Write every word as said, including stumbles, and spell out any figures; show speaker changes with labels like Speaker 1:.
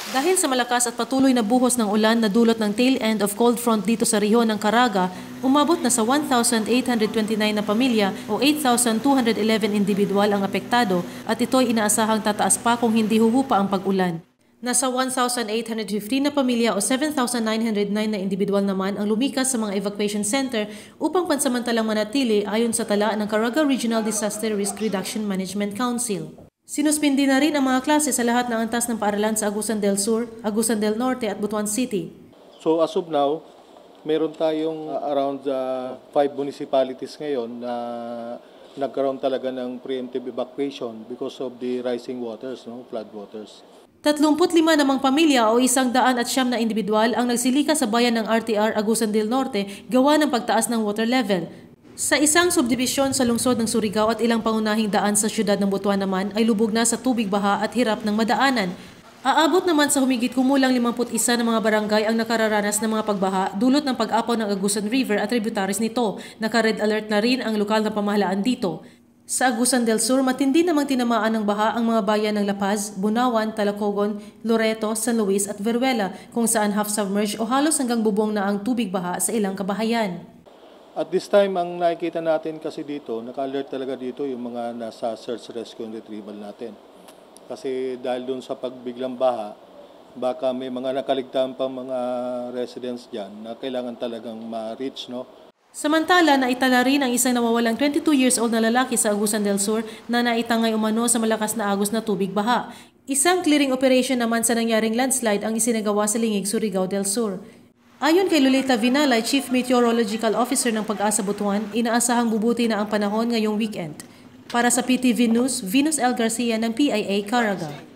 Speaker 1: Dahil sa malakas at patuloy na buhos ng ulan na dulot ng tail end of cold front dito sa rehiyon ng Caraga, umabot na sa one thousand eight hundred twenty-nine na pamilya o eight thousand two hundred eleven individual ang apektado at ito'y inaasahang tataas pa kung hindi huhupa ang pag-ulan. Nasa one thousand eight hundred fifteen na pamilya o seven thousand nine hundred nine na individual naman ang lumikas sa mga evacuation center upang pansamantalang manatili ayon sa tala ng Caraga Regional Disaster Risk Reduction Management Council. Sinuspindi na rin ang mga klase sa lahat ng antas ng paaralan sa Agusan del Sur, Agusan del Norte at Butuan City.
Speaker 2: So as of now, meron tayong uh, around uh, five municipalities ngayon na nagkaroon talaga ng preemptive evacuation because of the rising waters, no, flood waters.
Speaker 1: tatlumpu't lima namang pamilya o isang daan at siyam na individual ang nagsilika sa bayan ng R T R Agusan del Norte gawa ng pagtaas ng water level. Sa isang subdibisyon sa lungsod ng Surigao at ilang pangunahing daan sa siyudad ng Butuan naman ay lubog na sa tubig baha at hirap ng madaanan. Aabot naman sa humigit kumulang limampu't isa ng mga barangay ang nakararanas ng mga pagbaha dulot ng pag-apaw ng Agusan River at tributaries nito. Naka-red alert na rin ang lokal na pamahalaan dito. Sa Agusan del Sur, matindi namang tinamaan ng baha ang mga bayan ng La Paz, Bunawan, Talacogon, Loreto, San Luis at Veruela kung saan half-submerged o halos hanggang bubong na ang tubig baha sa ilang kabahayan.
Speaker 2: At this time, ang nakikita natin kasi dito, naka-alert talaga dito yung mga nasa search, rescue and retrieval natin. Kasi dahil dun sa pagbiglang baha, baka may mga nakaligtaan pang mga residents dyan na kailangan talagang ma-reach, no?
Speaker 1: Samantala, naitala rin ang isang nawawalang twenty-two years old na lalaki sa Agusan del Sur na naitangay umano sa malakas na agos na tubig baha. Isang clearing operation naman sa nangyaring landslide ang isinagawa sa Lingig, Surigao del Sur. Ayon kay Lolita Vinalay, Chief Meteorological Officer ng Pag-asa Butuan, inaasahang bubuti na ang panahon ngayong weekend. Para sa P T V News, Venus L. Garcia ng P I A Caraga.